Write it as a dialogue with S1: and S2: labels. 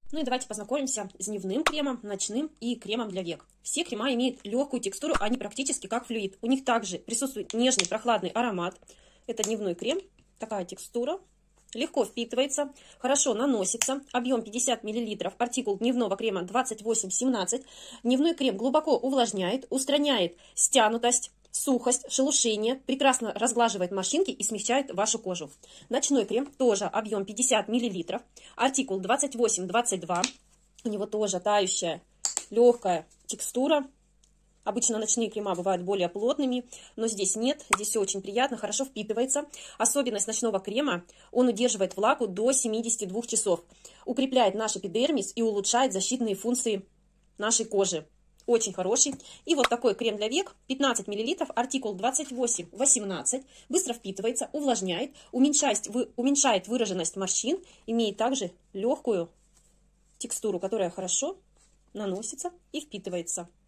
S1: Ну и давайте познакомимся с дневным кремом, ночным и кремом для век. Все крема имеют легкую текстуру, они практически как флюид. У них также присутствует нежный прохладный аромат. Это дневной крем, такая текстура. Легко впитывается, хорошо наносится. Объем 50 мл, артикул дневного крема 2817. Дневной крем глубоко увлажняет, устраняет стянутость, сухость, шелушение, прекрасно разглаживает морщинки и смягчает вашу кожу. Ночной крем тоже объем 50 мл, артикул 2822. У него тоже тающая, легкая текстура. Обычно ночные крема бывают более плотными, но здесь нет. Здесь все очень приятно, хорошо впитывается. Особенность ночного крема: он удерживает влагу до 72 часов. Укрепляет наш эпидермис и улучшает защитные функции нашей кожи. Очень хороший. И вот такой крем для век, 15 мл, артикул 2818. Быстро впитывается, увлажняет, уменьшает выраженность морщин. Имеет также легкую текстуру, которая хорошо наносится и впитывается.